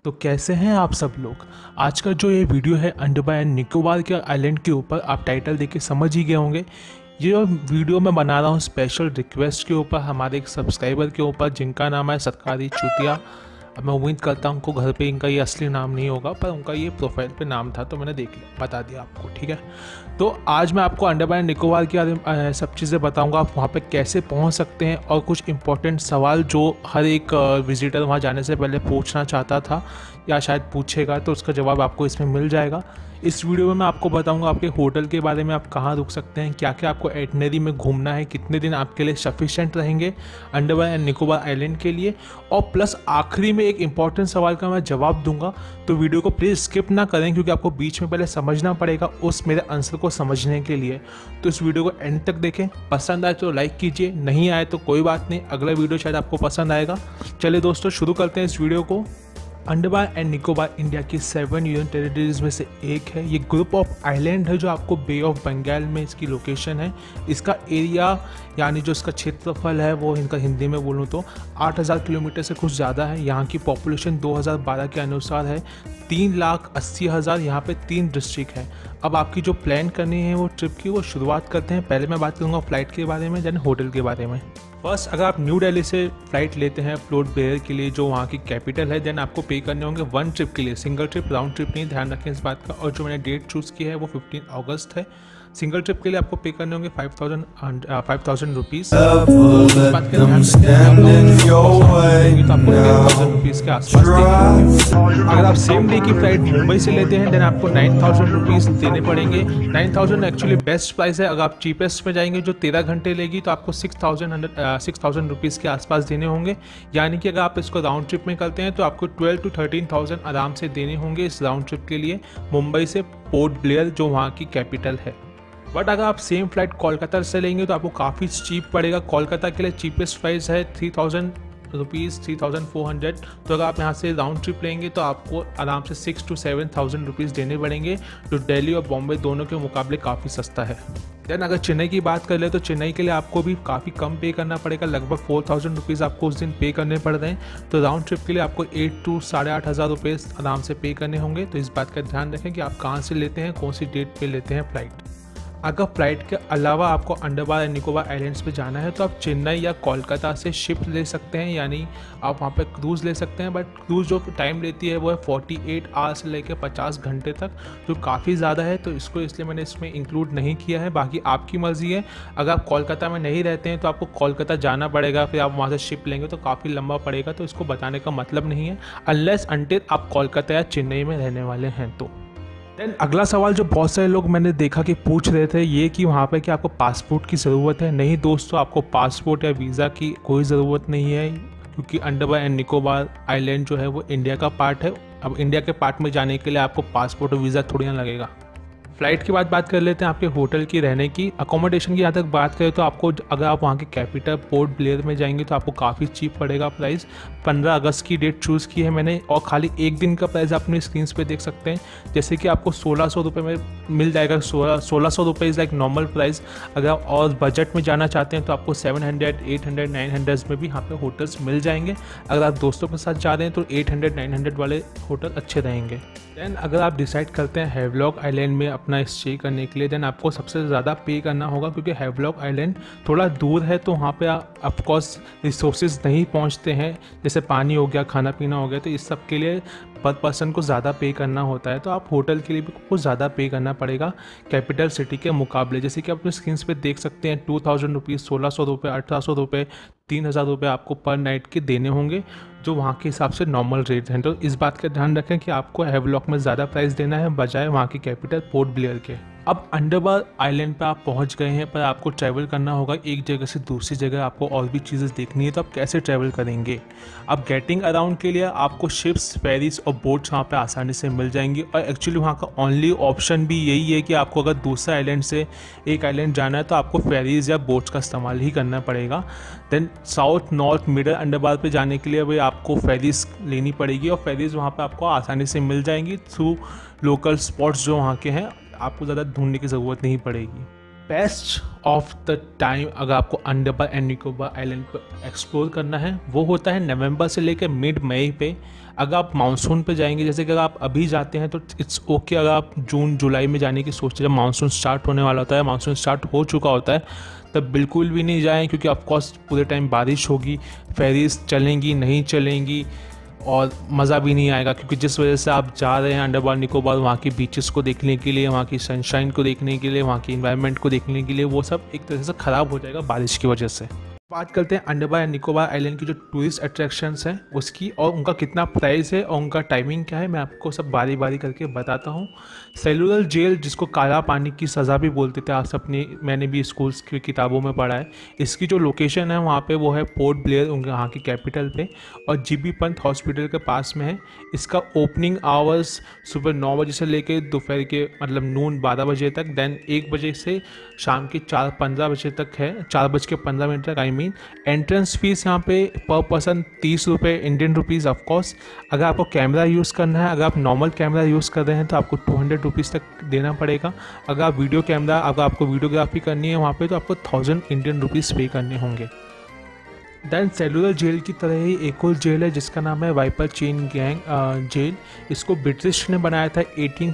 तो कैसे हैं आप सब लोग। आज का जो ये वीडियो है अंडमान एंड निकोबार के आइलैंड के ऊपर, आप टाइटल देख के समझ ही गए होंगे। ये जो वीडियो मैं बना रहा हूँ स्पेशल रिक्वेस्ट के ऊपर, हमारे एक सब्सक्राइबर के ऊपर जिनका नाम है सरकारी चूतिया। अब मैं उम्मीद करता हूँ उनको घर पे इनका ये असली नाम नहीं होगा, पर उनका ये प्रोफाइल पे नाम था तो मैंने देख लिया, बता दिया आपको, ठीक है। तो आज मैं आपको अंडमान एंड निकोबार के बारे में सब चीज़ें बताऊंगा, आप वहाँ पे कैसे पहुँच सकते हैं और कुछ इंपॉर्टेंट सवाल जो हर एक विजिटर वहाँ जाने से पहले पूछना चाहता था या शायद पूछेगा, तो उसका जवाब आपको इसमें मिल जाएगा। इस वीडियो में मैं आपको बताऊंगा आपके होटल के बारे में, आप कहाँ रुक सकते हैं, क्या क्या आपको एटनरी में घूमना है, कितने दिन आपके लिए सफिशेंट रहेंगे अंडमान एंड निकोबार आइलैंड के लिए, और प्लस आखिरी में एक इंपॉर्टेंट सवाल का मैं जवाब दूंगा। तो वीडियो को प्लीज़ स्किप ना करें क्योंकि आपको बीच में पहले समझना पड़ेगा उस मेरे आंसर को समझने के लिए। तो इस वीडियो को एंड तक देखें, पसंद आए तो लाइक कीजिए, नहीं आए तो कोई बात नहीं, अगला वीडियो शायद आपको पसंद आएगा। चलिए दोस्तों शुरू करते हैं इस वीडियो को। अंडमान एंड निकोबार इंडिया की 7 यूनियन टेरिटरीज में से एक है। ये ग्रुप ऑफ आइलैंड है जो आपको बे ऑफ बंगाल में इसकी लोकेशन है। इसका एरिया यानी जो इसका क्षेत्रफल है वो इनका हिंदी में बोलूँ तो 8000 किलोमीटर से कुछ ज़्यादा है। यहाँ की पॉपुलेशन 2012 के अनुसार है 3,80,000। यहाँ पे 3 डिस्ट्रिक्ट है। अब आपकी जो प्लान करनी है वो ट्रिप की, वो शुरुआत करते हैं। पहले मैं बात करूँगा फ्लाइट के बारे में, देन होटल के बारे में। फर्स्ट, अगर आप न्यू दिल्ली से फ़्लाइट लेते हैं पोर्ट ब्लेयर के लिए जो वहाँ की कैपिटल है, देन आपको पे करने होंगे 1 ट्रिप के लिए, सिंगल ट्रिप, राउंड ट्रिप नहीं, ध्यान रखें इस बात का। और जो मैंने डेट चूज़ की है वो 15 अगस्त है। सिंगल ट्रिप के लिए आपको पे करने होंगे 5,000 रुपीज़। बात करें तो आपको 10,000 रुपीज़ के आसपास देंगे। अगर आप सेम डे की फ्लाइट मुंबई से लेते हैं देन आपको 9,000 रुपीज़ देने पड़ेंगे। 9,000 एक्चुअली बेस्ट प्राइस है। अगर आप चीपेस्ट में जाएंगे जो 13 घंटे लेगी तो आपको 6,000 रुपीज़ के आसपास देने होंगे। यानी कि अगर आप इसको राउंड ट्रिप में करते हैं तो आपको 12 to 13,000 आराम से देने होंगे इस राउंड ट्रिप के लिए, मुंबई से पोर्ट ब्लेयर जो वहाँ की कैपिटल है। बट अगर आप सेम फ्लाइट कोलकाता से लेंगे तो आपको काफ़ी चीप पड़ेगा। कोलकाता के लिए चीपेस्ट प्राइस है 3,000 रुपीज़, 3,400। तो अगर आप यहाँ से राउंड ट्रिप लेंगे तो आपको आराम से 6,000 to 7,000 रुपीज़ देने पड़ेंगे, जो दिल्ली और बॉम्बे दोनों के मुकाबले काफ़ी सस्ता है। देन अगर चेन्नई की बात कर ले तो चेन्नई के लिए आपको भी काफ़ी कम पे करना पड़ेगा, लगभग 4,000 रुपीज़ आपको उस दिन पे करने पड़ रहे हैं। तो राउंड ट्रिप के लिए आपको 8,000 to 8,500 रुपये आराम से पे करने होंगे। तो इस बात का ध्यान रखें कि आप कहाँ से लेते हैं, कौन सी डेट पे लेते हैं फ़्लाइट। अगर फ्लाइट के अलावा आपको अंडमान एंड निकोबार आइलैंड्स पे जाना है तो आप चेन्नई या कोलकाता से शिप ले सकते हैं, यानी आप वहाँ पे क्रूज़ ले सकते हैं। बट क्रूज़ जो टाइम लेती है वो है 48 आवर्स से लेकर 50 घंटे तक, जो काफ़ी ज़्यादा है। तो इसको इसलिए मैंने इसमें इंक्लूड नहीं किया है। बाकी आपकी मर्ज़ी है, अगर आप कोलकाता में नहीं रहते हैं तो आपको कोलकाता जाना पड़ेगा, फिर आप वहाँ से शिप लेंगे तो काफ़ी लंबा पड़ेगा। तो इसको बताने का मतलब नहीं है अनलेस अनटिल आप कोलकाता या चेन्नई में रहने वाले हैं तो। देन अगला सवाल जो बहुत सारे लोग मैंने देखा कि पूछ रहे थे ये कि वहाँ पे कि आपको पासपोर्ट की ज़रूरत है। नहीं दोस्तों, आपको पासपोर्ट या वीज़ा की कोई ज़रूरत नहीं है, क्योंकि अंडमान एंड निकोबार आइलैंड जो है वो इंडिया का पार्ट है। अब इंडिया के पार्ट में जाने के लिए आपको पासपोर्ट और वीज़ा थोड़ी ना लगेगा। फ्लाइट की बात कर लेते हैं, आपके होटल की, रहने की, अकोमोडेशन की। यहाँ तक बात करें तो आपको अगर आप वहाँ के कैपिटल पोर्ट ब्लेयर में जाएंगे तो आपको काफ़ी चीप पड़ेगा प्राइस। 15 अगस्त की डेट चूज़ की है मैंने, और खाली एक दिन का प्राइस अपनी स्क्रीन पे देख सकते हैं। जैसे कि आपको 1,600 रुपये में मिल जाएगा। 1,600 रुपये इज़ लाइक नॉर्मल प्राइस। अगर आप और बजट में जाना चाहते हैं तो आपको 700, 800, 900 में भी यहाँ पे होटल्स मिल जाएंगे। अगर आप दोस्तों के साथ जा रहे हैं तो 800, 900 वाले होटल अच्छे रहेंगे। देन अगर आप डिसाइड करते हैं हैवलॉक आइलैंड में अपना स्टे करने के लिए, देन आपको सबसे ज़्यादा पे करना होगा, क्योंकि हैवलॉक आइलैंड थोड़ा दूर है। तो वहाँ पे ऑफकोर्स रिसोर्सेज नहीं पहुँचते हैं, जैसे पानी हो गया, खाना पीना हो गया, तो इस सब के लिए पर पर्सन को ज़्यादा पे करना होता है। तो आप होटल के लिए भी कुछ ज़्यादा पे करना पड़ेगा कैपिटल सिटी के मुकाबले। जैसे कि आप अपने स्क्रीन पे देख सकते हैं 2,000 रुपीज़, 1,600 रुपये, 800 रुपये, 3,000 रुपये आपको पर नाइट के देने होंगे, जो वहाँ के हिसाब से नॉर्मल रेट हैं। तो इस बात का ध्यान रखें कि आपको हैवलॉक में ज़्यादा प्राइस देना है बजाय वहाँ की कैपिटल पोर्ट ब्लेयर के। अब अंडमान आइलैंड पे आप पहुंच गए हैं, पर आपको ट्रैवल करना होगा एक जगह से दूसरी जगह, आपको और भी चीज़ें देखनी है। तो आप कैसे ट्रैवल करेंगे? अब गेटिंग अराउंड के लिए आपको शिप्स, फेरीज और बोट्स वहाँ पे आसानी से मिल जाएंगी। और एक्चुअली वहाँ का ओनली ऑप्शन भी यही है कि आपको अगर दूसरे आइलैंड से एक आइलैंड जाना है तो आपको फेरीज या बोट्स का इस्तेमाल ही करना पड़ेगा। Then south, north, middle Andaman पे जाने के लिए वही आपको फेरीज लेनी पड़ेगी, और फेरीज वहाँ पे आपको आसानी से मिल जाएंगी थ्रू लोकल स्पॉट्स जो वहाँ के हैं, आपको ज़्यादा ढूंढने की ज़रूरत नहीं पड़ेगी। बेस्ट ऑफ द टाइम अगर आपको अंडमान एंड निकोबार आइलैंड को एक्सप्लोर करना है वो होता है नवंबर से लेकर मिड मई पे। अगर आप मानसून पे जाएंगे, जैसे कि अगर आप अभी जाते हैं तो इट्स ओके। अगर आप जून जुलाई में जाने की सोचते हैं, जब मानसून स्टार्ट होने वाला होता है, मानसून स्टार्ट हो चुका होता है, तब बिल्कुल भी नहीं जाएं, क्योंकि ऑफकोर्स पूरे टाइम बारिश होगी, फेरीज चलेंगी नहीं चलेंगी और मज़ा भी नहीं आएगा। क्योंकि जिस वजह से आप जा रहे हैं अंडमान निकोबार, वहाँ की बीचेस को देखने के लिए, वहाँ की सनशाइन को देखने के लिए, वहाँ की इन्वायरमेंट को देखने के लिए, वो सब एक तरह से ख़राब हो जाएगा बारिश की वजह से। बात करते हैं अंडमान एंड निकोबार आइलैंड की जो टूरिस्ट अट्रैक्शंस हैं उसकी, और उनका कितना प्राइस है और उनका टाइमिंग क्या है, मैं आपको सब बारी बारी करके बताता हूँ। सेलुलर जेल, जिसको काला पानी की सज़ा भी बोलते थे, आप अपनी मैंने भी स्कूल्स की किताबों में पढ़ा है। इसकी जो लोकेशन है वहाँ पे वो है पोर्ट ब्लेयर, उनके यहाँ की कैपिटल पे, और जीबी पंत हॉस्पिटल के पास में है। इसका ओपनिंग आवर्स सुबह 9 बजे से लेकर दोपहर के मतलब नून 12 बजे तक, देन 1 बजे से शाम के 4:15 बजे तक है, 4:15 तक। आई मीन एंट्रेंस फीस यहाँ पे पर पर्सन 30 रुपये इंडियन रुपीज़ ऑफकोर्स। अगर आपको कैमरा यूज़ करना है, अगर आप नॉर्मल कैमरा यूज़ कर रहे हैं तो आपको 200 रुपीज़ तक देना पड़ेगा। अगर आप अगर आपको वीडियोग्राफी करनी है वहाँ पे तो आपको 1000 इंडियन रुपीज़ पे करने होंगे। दैन सेलुलर जेल की तरह ही एक और जेल है जिसका नाम है वाइपर चेन गैंग जेल। इसको ब्रिटिश ने बनाया था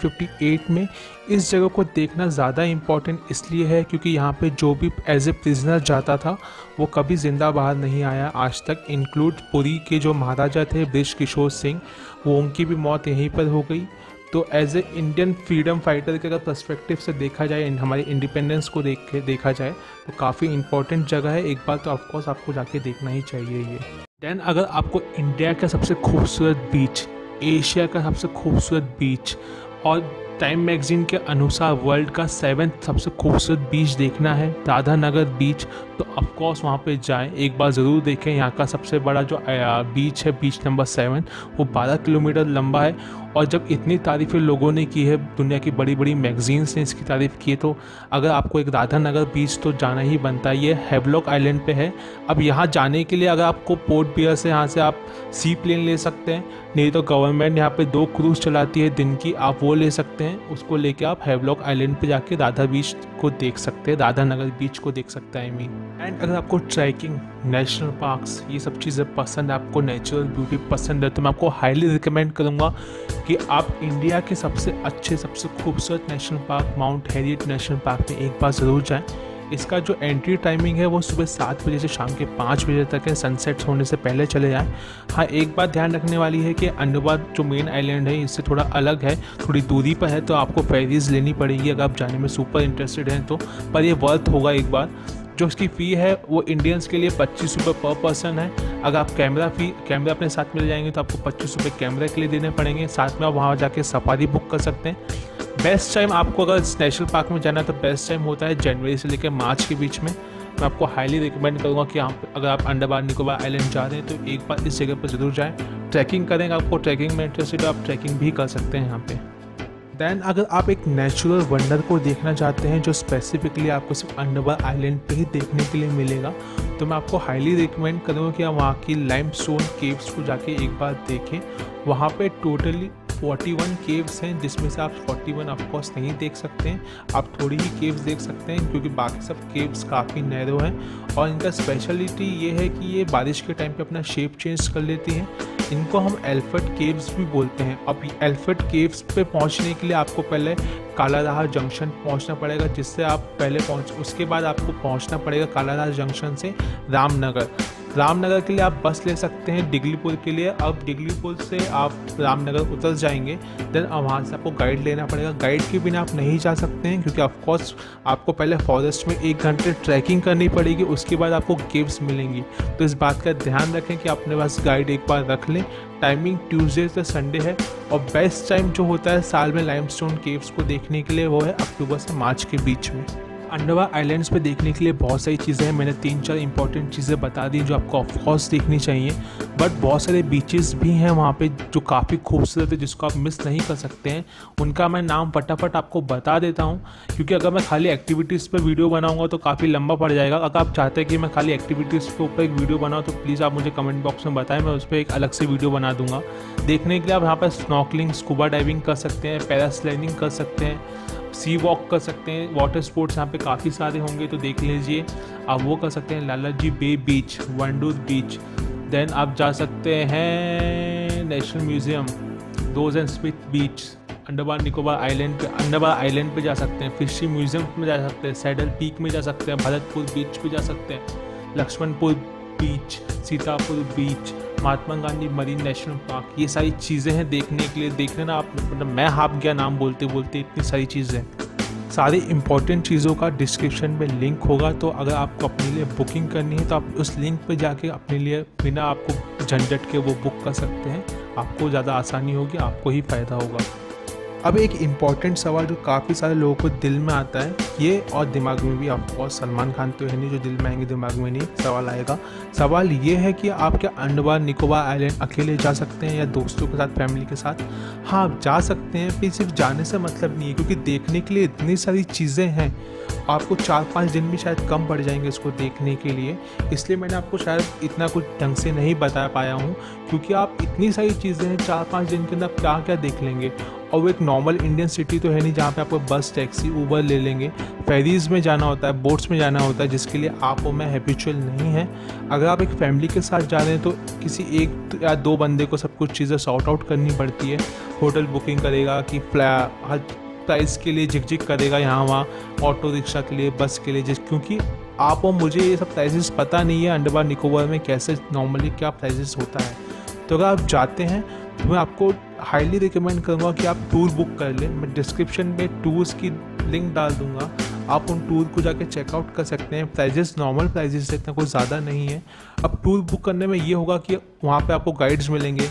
1858 में। इस जगह को देखना ज़्यादा इम्पॉर्टेंट इसलिए है क्योंकि यहाँ पे जो भी एज ए प्रिजनर जाता था वो कभी ज़िंदा बाहर नहीं आया आज तक। इंक्लूड पुरी के जो महाराजा थे बृज किशोर सिंह, वो उनकी भी मौत यहीं पर हो गई। तो as a Indian freedom fighter के अगर पर्सपेक्टिव से देखा जाए, हमारे इंडिपेंडेंस को देखा जाए तो काफ़ी इंपॉर्टेंट जगह है। एक बार तो ऑफकोर्स आपको जाके देखना ही चाहिए ये। देन अगर आपको इंडिया का सबसे खूबसूरत बीच, एशिया का सबसे खूबसूरत बीच और टाइम मैगजीन के अनुसार वर्ल्ड का 7th सबसे खूबसूरत बीच देखना है, राधानगर बीच, तो ऑफकोर्स वहाँ पे जाएं, एक बार ज़रूर देखें। यहाँ का सबसे बड़ा जो बीच है, बीच नंबर 7, वो 12 किलोमीटर लंबा है। और जब इतनी तारीफ़ें लोगों ने की है, दुनिया की बड़ी बड़ी मैगजीन्स ने इसकी तारीफ़ की है, तो अगर आपको एक राधानगर बीच तो जाना ही बनता है। ये हैवलॉक आइलैंड पे है। अब यहाँ जाने के लिए अगर आपको पोर्ट ब्लेयर से यहाँ से आप सी प्लेन ले सकते हैं, नहीं तो गवर्नमेंट यहाँ पे 2 क्रूज़ चलाती है दिन की, आप वो ले सकते हैं। उसको लेके आप हैवलॉक आइलैंड पे जाके राधा बीच को देख सकते हैं, राधानगर बीच को देख सकते हैं आई मीन। एंड अगर आपको ट्रैकिंग, नेशनल पार्क्स, ये सब चीज़ें पसंद है, आपको नेचुरल ब्यूटी पसंद है, तो मैं आपको हाईली रिकमेंड करूँगा कि आप इंडिया के सबसे अच्छे, सबसे खूबसूरत national park Mount Harriet national park में एक बार ज़रूर जाएं। इसका जो एंट्री टाइमिंग है वो सुबह 7 बजे से शाम के 5 बजे तक है, सनसेट होने से पहले चले जाएं। हाँ, एक बात ध्यान रखने वाली है कि अंडमान जो मेन आइलैंड है इससे थोड़ा अलग है, थोड़ी दूरी पर है, तो आपको फेरीज लेनी पड़ेगी अगर आप जाने में सुपर इंटरेस्टेड हैं तो। पर ये वर्थ होगा एक बार। जो इसकी फ़ी है वो इंडियंस के लिए 25 रुपये पर पर्सन है। अगर आप कैमरा अपने साथ मिल जाएंगे तो आपको 25 रुपये कैमरा के लिए देने पड़ेंगे। साथ में आप वहाँ जाके सफारी बुक कर सकते हैं। बेस्ट टाइम आपको अगर नेशनल पार्क में जाना है तो बेस्ट टाइम होता है जनवरी से लेकर मार्च के बीच में। मैं आपको हाईली रिकमेंड करूँगा कि अगर आप अंडमान निकोबार आइलैंड जा रहे हैं तो एक बार इस जगह पर ज़रूर जाएँ। ट्रैकिंग करेंगे, आपको ट्रैकिंग में इंटरेस्टेड है, आप ट्रैकिंग भी कर सकते हैं यहाँ पे। दैन अगर आप एक नेचुरल वंडर को देखना चाहते हैं जो स्पेसिफिकली आपको सिर्फ अंडमान आइलैंड पे ही देखने के लिए मिलेगा, तो मैं आपको हाईली रिकमेंड करूँगा कि आप वहाँ की लाइमस्टोन केव्स को जाके एक बार देखें। वहाँ पे टोटली 41 केव्स हैं, जिसमें से आप 41 ऑफकोर्स नहीं देख सकते हैं, आप थोड़ी ही केव्स देख सकते हैं क्योंकि बाकी सब केव्स काफ़ी नैरो हैं। और इनका स्पेशलिटी ये है कि ये बारिश के टाइम पे अपना शेप चेंज कर लेती हैं। इनको हम एल्फर्ट केव्स भी बोलते हैं। अब एल्फर्ट केव्स पे पहुंचने के लिए आपको पहले कालाराह जंक्शन पहुंचना पड़ेगा, जिससे आप उसके बाद आपको पहुंचना पड़ेगा कालाराह जंक्शन से रामनगर के लिए आप बस ले सकते हैं डिगलीपुर के लिए। अब डिगलीपुर से आप रामनगर उतर जाएंगे, देन वहाँ से आपको गाइड लेना पड़ेगा। गाइड के बिना आप नहीं जा सकते हैं क्योंकि ऑफकोर्स आपको पहले फॉरेस्ट में 1 घंटे ट्रैकिंग करनी पड़ेगी, उसके बाद आपको केव्स मिलेंगी। तो इस बात का ध्यान रखें कि अपने पास गाइड एक बार रख लें। टाइमिंग ट्यूसडे से संडे है और बेस्ट टाइम जो होता है साल में लाइमस्टोन केव्स को देखने के लिए वो है अक्टूबर से मार्च के बीच में। अंडमान आइलैंड्स पे देखने के लिए बहुत सारी चीज़ें हैं। मैंने 3-4 इंपॉर्टेंट चीज़ें बता दी जो आपको ऑफकोर्स देखनी चाहिए, बट बहुत सारे बीचेस भी हैं वहाँ पे जो काफ़ी खूबसूरत है, जिसको आप मिस नहीं कर सकते हैं। उनका मैं नाम फटाफट आपको बता देता हूँ क्योंकि अगर मैं खाली एक्टिविटीज़ पे वीडियो बनाऊँगा तो काफ़ी लंबा पड़ जाएगा। अगर आप चाहते हैं कि मैं खाली एक्टिविटीज़ के ऊपर एक वीडियो बनाऊँ तो प्लीज़ आप मुझे कमेंट बॉक्स में बताएं, मैं उस पर एक अलग से वीडियो बना दूँगा। देखने के लिए आप यहाँ पर स्नॉर्कलिंग, स्कूबा डाइविंग कर सकते हैं, पैरास्लाइडिंग कर सकते हैं, सी वॉक कर सकते हैं, वाटर स्पोर्ट्स यहाँ पे काफ़ी सारे होंगे तो देख लीजिए, आप वो कर सकते हैं। लालाजी बे बीच, वंडूर बीच, देन आप जा सकते हैं नेशनल म्यूज़ियम, दोज and Smith beach, Andaman Nicobar island पे जा सकते हैं, फिशी म्यूज़ियम में जा सकते हैं, सैडल पीक में जा सकते हैं, भरतपुर बीच पे जा सकते हैं, Laxmanpur beach, Sitapur beach, Mahatma Gandhi marine national park. ये सारी चीज़ें हैं देखने के लिए। देखने ना आप, मतलब मैं हाफ गया नाम बोलते बोलते, इतनी सारी चीज़ें। सारी इंपॉर्टेंट चीज़ों का डिस्क्रिप्शन में लिंक होगा, तो अगर आपको अपने लिए बुकिंग करनी है तो आप उस लिंक पे जाके अपने लिए बिना आपको झंझट के वो बुक कर सकते हैं। आपको ज़्यादा आसानी होगी, आपको ही फ़ायदा होगा। अब एक इम्पॉर्टेंट सवाल जो काफ़ी सारे लोगों को दिल में आता है, ये और दिमाग में भी, ऑफकोर्स सलमान खान तो है नहीं जो दिल में आएंगे दिमाग में नहीं सवाल आएगा। सवाल ये है कि आप क्या अंडमान निकोबार आइलैंड अकेले जा सकते हैं या दोस्तों के साथ, फैमिली के साथ? हाँ, आप जा सकते हैं, फिर सिर्फ जाने से मतलब नहीं है, क्योंकि देखने के लिए इतनी सारी चीज़ें हैं। आपको 4-5 दिन भी शायद कम पड़ जाएंगे इसको देखने के लिए, इसलिए मैंने आपको शायद इतना कुछ ढंग से नहीं बता पाया हूँ, क्योंकि आप इतनी सारी चीज़ें हैं, 4-5 दिन के अंदर क्या क्या देख लेंगे। और वो एक नॉर्मल इंडियन सिटी तो है नहीं जहाँ पे आपको बस, टैक्सी, ऊबर ले लेंगे। फेरीज़ में जाना होता है, बोट्स में जाना होता है, जिसके लिए आप और मैं हैबिचुअल नहीं है। अगर आप एक फैमिली के साथ जा रहे हैं तो किसी 1 या 2 बंदे को सब कुछ चीज़ें सॉर्ट आउट करनी पड़ती है। होटल बुकिंग करेगा कि हर प्राइस के लिए झिक करेगा यहाँ वहाँ, ऑटो रिक्शा के लिए, बस के लिए, क्योंकि आप और मुझे ये सब प्राइसेस पता नहीं है अंडमान निकोबार में कैसे नॉर्मली क्या प्राइसेस होता है। तो अगर आप जाते हैं तो मैं आपको हाईली रिकमेंड करूँगा कि आप टूर बुक कर लें। मैं डिस्क्रिप्शन में टूर्स की लिंक डाल दूँगा, आप उन टूर को जाके चेकआउट कर सकते हैं। प्राइजेस नॉर्मल प्राइजेस इतना कोई ज़्यादा नहीं है। अब टूर बुक करने में ये होगा कि वहाँ पे आपको गाइड्स मिलेंगे,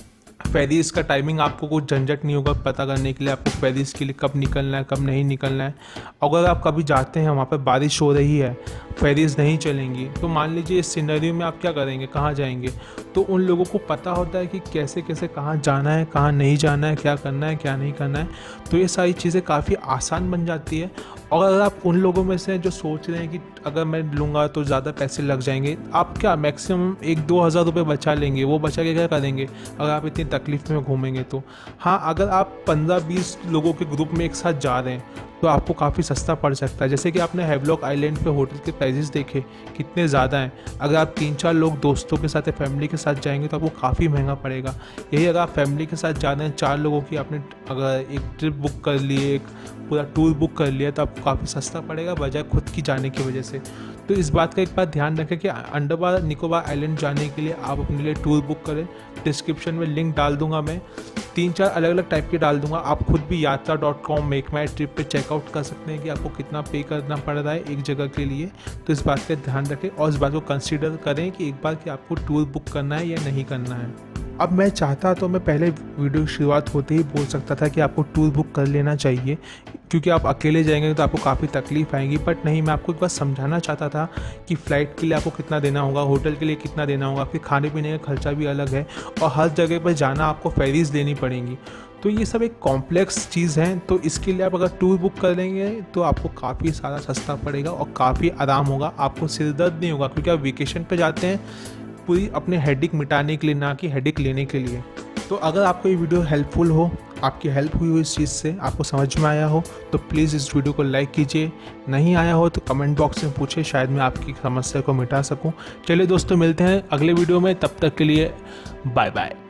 फेरीज़ का टाइमिंग आपको कुछ झंझट नहीं होगा पता करने के लिए, आपको फेरीज़ के लिए कब निकलना है, कब नहीं निकलना है। अगर आप कभी जाते हैं वहाँ पर बारिश हो रही है, फेरीज़ नहीं चलेंगी, तो मान लीजिए इस सिनेरियो में आप क्या करेंगे, कहाँ जाएंगे? तो उन लोगों को पता होता है कि कैसे कैसे कहाँ जाना है, कहाँ नहीं जाना है, क्या करना है, क्या नहीं करना है। तो ये सारी चीज़ें काफ़ी आसान बन जाती है। और अगर आप उन लोगों में से जो सोच रहे हैं कि अगर मैं लूँगा तो ज़्यादा पैसे लग जाएंगे, आप क्या मैक्सिमम 1-2 हज़ार रुपये बचा लेंगे। वो बचा के क्या करेंगे अगर आप इतनी तकलीफ में घूमेंगे तो? हाँ, अगर आप 15-20 लोगों के ग्रुप में एक साथ जा रहे हैं तो आपको काफ़ी सस्ता पड़ सकता है। जैसे कि आपने हैवलॉक आइलैंड पे होटल के प्राइसेस देखे कितने ज़्यादा हैं। अगर आप 3-4 लोग दोस्तों के साथ या फैमिली के साथ जाएंगे तो आपको काफ़ी महंगा पड़ेगा। यही अगर आप फैमिली के साथ जा रहे हैं, 4 लोगों की आपने अगर एक ट्रिप बुक कर लिए, एक पूरा टूर बुक कर लिया, तो आपको काफ़ी सस्ता पड़ेगा बजाय खुद की जाने की वजह से। तो इस बात का एक बात ध्यान रखें कि अंडमान निकोबार आइलैंड जाने के लिए आप अपने लिए टूर बुक करें। डिस्क्रिप्शन में लिंक डाल दूंगा, मैं 3-4 अलग अलग टाइप के डाल दूंगा। आप खुद भी यात्रा.com, मेक माई ट्रिप पे चेकआउट कर सकते हैं कि आपको कितना पे करना पड़ रहा है एक जगह के लिए। तो इस बात का ध्यान रखें और इस बात को कंसीडर करें कि एक बार कि आपको टूर बुक करना है या नहीं करना है। अब मैं चाहता तो मैं पहले वीडियो की शुरुआत होते ही बोल सकता था कि आपको टूर बुक कर लेना चाहिए, क्योंकि आप अकेले जाएंगे तो आपको काफ़ी तकलीफ आएगी। बट नहीं, मैं आपको एक बार समझाना चाहता था कि फ़्लाइट के लिए आपको कितना देना होगा, होटल के लिए कितना देना होगा, फिर खाने पीने का खर्चा भी अलग है, और हर जगह पर जाना आपको फेरीज़ लेनी पड़ेंगी। तो ये सब एक कॉम्प्लेक्स चीज़ है। तो इसके लिए आप अगर टूर बुक कर लेंगे तो आपको काफ़ी सारा सस्ता पड़ेगा और काफ़ी आराम होगा, आपको सिरदर्द नहीं होगा, क्योंकि आप वेकेशन पे जाते हैं पूरी अपने हेडेक मिटाने के लिए, ना कि हेडेक लेने के लिए। तो अगर आपको ये वीडियो हेल्पफुल हो, आपकी हेल्प हुई हो इस चीज़ से, आपको समझ में आया हो, तो प्लीज़ इस वीडियो को लाइक कीजिए। नहीं आया हो तो कमेंट बॉक्स में पूछिए, शायद मैं आपकी समस्या को मिटा सकूं। चलिए दोस्तों, मिलते हैं अगले वीडियो में, तब तक के लिए बाय बाय।